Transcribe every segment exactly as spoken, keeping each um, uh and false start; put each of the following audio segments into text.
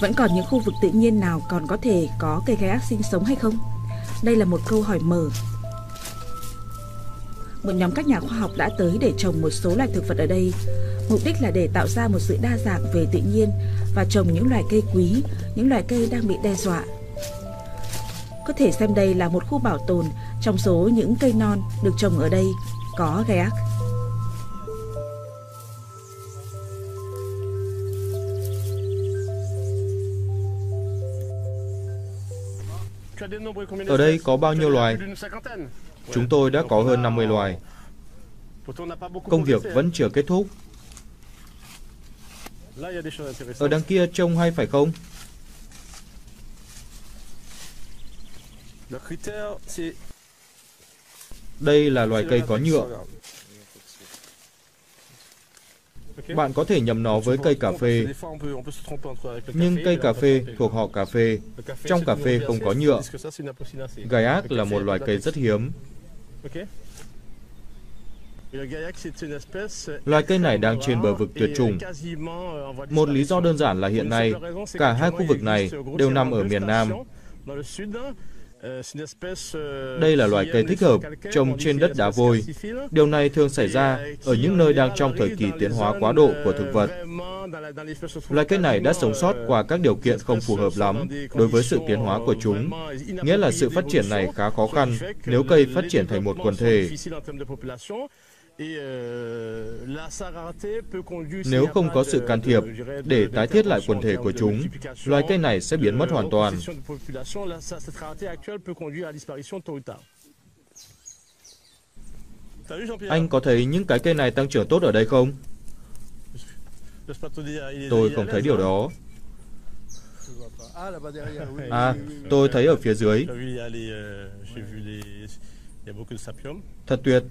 Vẫn còn những khu vực tự nhiên nào còn có thể có cây gai ác sinh sống hay không? Đây là một câu hỏi mở. Một nhóm các nhà khoa học đã tới để trồng một số loài thực vật ở đây. Mục đích là để tạo ra một sự đa dạng về tự nhiên và trồng những loài cây quý, những loài cây đang bị đe dọa. Có thể xem đây là một khu bảo tồn trong số những cây non được trồng ở đây có gai ác. Ở đây có bao nhiêu loài? Chúng tôi đã có hơn năm mươi loài. Công việc vẫn chưa kết thúc. Ở đằng kia trông hay phải không? Đây là loài cây có nhựa. Bạn có thể nhầm nó với cây cà phê. Nhưng cây cà phê thuộc họ cà phê. Trong cà phê không có nhựa. Gai ác là một loài cây rất hiếm. Loài cây này đang trên bờ vực tuyệt chủng. Một lý do đơn giản là hiện nay, cả hai khu vực này đều nằm ở miền Nam. Đây là loài cây thích hợp trồng trên đất đá vôi. Điều này thường xảy ra ở những nơi đang trong thời kỳ tiến hóa quá độ của thực vật. Loài cây này đã sống sót qua các điều kiện không phù hợp lắm đối với sự tiến hóa của chúng. Nghĩa là sự phát triển này khá khó khăn nếu cây phát triển thành một quần thể. Nếu không có sự can thiệp để tái thiết lại quần thể của chúng, loài cây này sẽ biến mất hoàn toàn. Anh có thấy những cái cây này tăng trưởng tốt ở đây không? Tôi không thấy điều đó. À, tôi thấy ở phía dưới. Thật tuyệt.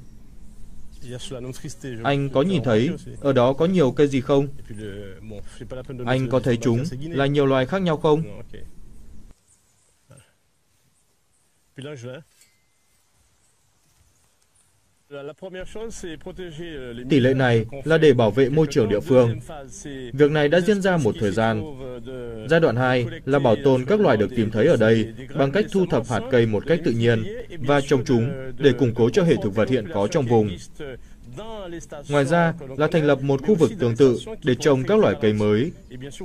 Anh có nhìn thấy ở đó có nhiều cây gì không? Anh có thấy chúng là nhiều loài khác nhau không? Tỷ lệ này là để bảo vệ môi trường địa phương. Việc này đã diễn ra một thời gian. Giai đoạn hai là bảo tồn các loài được tìm thấy ở đây bằng cách thu thập hạt cây một cách tự nhiên và trồng chúng để củng cố cho hệ thực vật hiện có trong vùng. Ngoài ra là thành lập một khu vực tương tự để trồng các loài cây mới.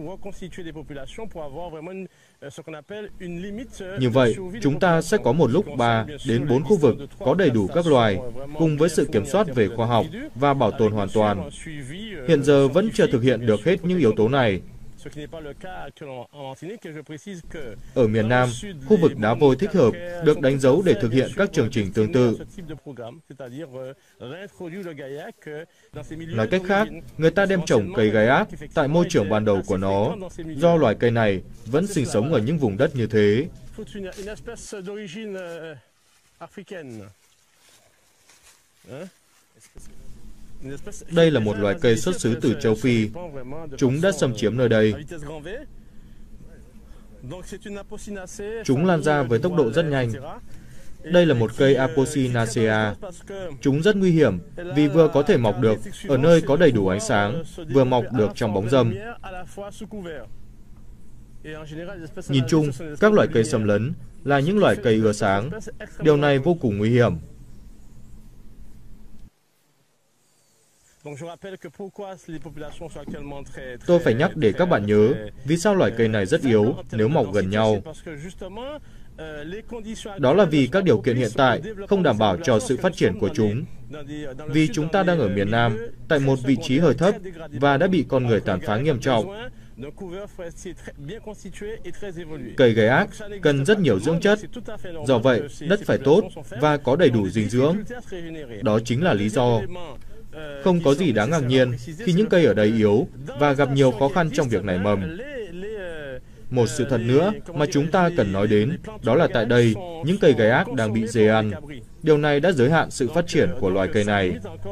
Như vậy, chúng ta sẽ có một lúc ba đến bốn khu vực có đầy đủ các loài, cùng với sự kiểm soát về khoa học và bảo tồn hoàn toàn. Hiện giờ vẫn chưa thực hiện được hết những yếu tố này. Ở miền Nam, khu vực đá vôi thích hợp được đánh dấu để thực hiện các chương trình tương tự. Nói cách khác, người ta đem trồng cây gai ác tại môi trường ban đầu của nó, do loài cây này vẫn sinh sống ở những vùng đất như thế. Đây là một loài cây xuất xứ từ châu Phi. Chúng đã xâm chiếm nơi đây. Chúng lan ra với tốc độ rất nhanh. Đây là một cây Apocynaceae. Chúng rất nguy hiểm vì vừa có thể mọc được ở nơi có đầy đủ ánh sáng, vừa mọc được trong bóng râm. Nhìn chung, các loại cây xâm lấn là những loài cây ưa sáng. Điều này vô cùng nguy hiểm. Tôi phải nhắc để các bạn nhớ vì sao loài cây này rất yếu nếu mọc gần nhau. Đó là vì các điều kiện hiện tại không đảm bảo cho sự phát triển của chúng. Vì chúng ta đang ở miền Nam, tại một vị trí hơi thấp và đã bị con người tàn phá nghiêm trọng. Cây gai ác cần rất nhiều dưỡng chất, do vậy đất phải tốt và có đầy đủ dinh dưỡng. Đó chính là lý do. Không có gì đáng ngạc nhiên khi những cây ở đây yếu và gặp nhiều khó khăn trong việc nảy mầm. Một sự thật nữa mà chúng ta cần nói đến, đó là tại đây, những cây gai ác đang bị dê ăn. Điều này đã giới hạn sự phát triển của loài cây này.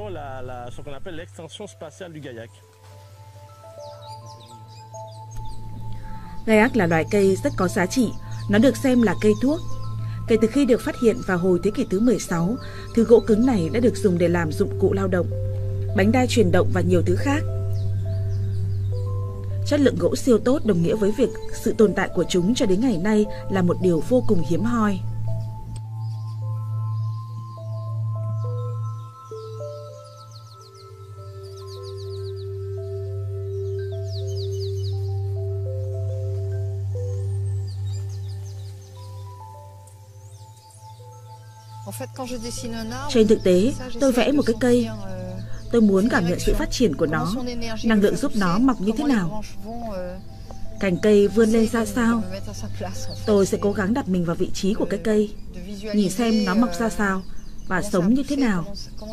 Gai ác là loài cây rất có giá trị. Nó được xem là cây thuốc. Kể từ khi được phát hiện vào hồi thế kỷ thứ mười sáu, thứ gỗ cứng này đã được dùng để làm dụng cụ lao động, bánh đai chuyển động và nhiều thứ khác. Chất lượng gỗ siêu tốt đồng nghĩa với việc sự tồn tại của chúng cho đến ngày nay là một điều vô cùng hiếm hoi. Trên thực tế, tôi vẽ một cái cây. Tôi muốn cảm nhận sự phát triển của nó, năng lượng giúp nó mọc như thế nào, cành cây vươn lên ra sao. Tôi sẽ cố gắng đặt mình vào vị trí của cái cây, nhìn xem nó mọc ra sao và sống như thế nào.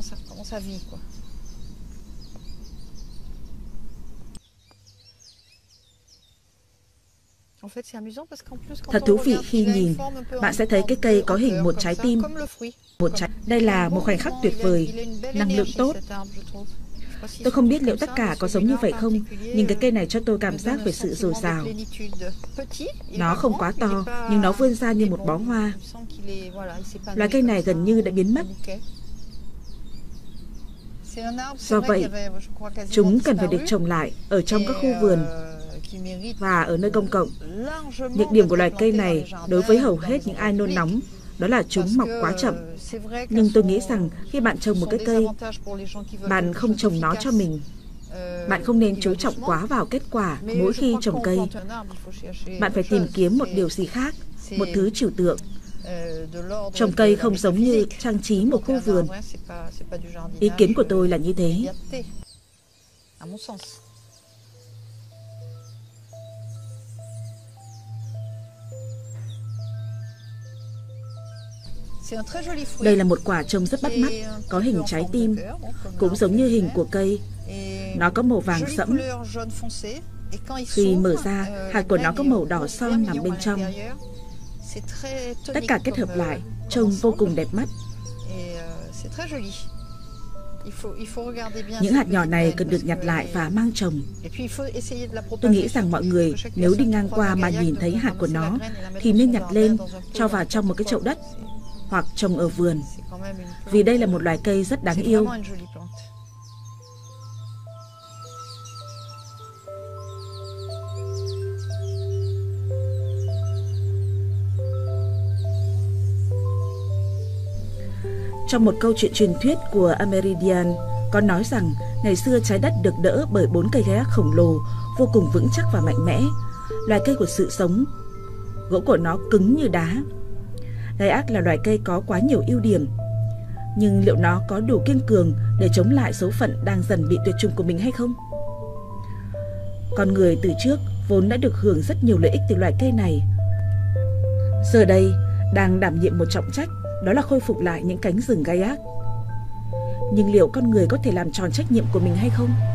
Thật thú vị khi nhìn, bạn sẽ thấy cái cây có hình một trái tim. Một trái... Đây là một khoảnh khắc tuyệt vời, năng lượng tốt. Tôi không biết liệu tất cả có giống như vậy không, nhưng cái cây này cho tôi cảm giác về sự dồi dào. Nó không quá to, nhưng nó vươn ra như một bó hoa. Loài cây này gần như đã biến mất. Do vậy, chúng cần phải được trồng lại ở trong các khu vườn và ở nơi công cộng. Nhược điểm của loài cây này đối với hầu hết những ai nôn nóng đó là chúng mọc quá chậm. Nhưng tôi nghĩ rằng khi bạn trồng một cái cây, bạn không trồng nó cho mình. Bạn không nên chú trọng quá vào kết quả mỗi khi trồng cây. Bạn phải tìm kiếm một điều gì khác, một thứ trừu tượng. Trồng cây không giống như trang trí một khu vườn. Ý kiến của tôi là như thế. Đây là một quả trông rất bắt mắt, có hình trái tim, cũng giống như hình của cây. Nó có màu vàng sẫm. Khi mở ra, hạt của nó có màu đỏ son nằm bên trong. Tất cả kết hợp lại, trông vô cùng đẹp mắt. Những hạt nhỏ này cần được nhặt lại và mang trồng. Tôi nghĩ rằng mọi người nếu đi ngang qua mà nhìn thấy hạt của nó thì nên nhặt lên, cho vào trong một cái chậu đất hoặc trồng ở vườn, vì đây là một loài cây rất đáng yêu. Trong một câu chuyện truyền thuyết của Amerindian có nói rằng ngày xưa trái đất được đỡ bởi bốn cây gaiac khổng lồ vô cùng vững chắc và mạnh mẽ, loài cây của sự sống. Gỗ của nó cứng như đá. Gaiac là loài cây có quá nhiều ưu điểm, nhưng liệu nó có đủ kiên cường để chống lại số phận đang dần bị tuyệt chủng của mình hay không? Con người từ trước vốn đã được hưởng rất nhiều lợi ích từ loài cây này. Giờ đây đang đảm nhiệm một trọng trách, đó là khôi phục lại những cánh rừng Gaiac. Nhưng liệu con người có thể làm tròn trách nhiệm của mình hay không?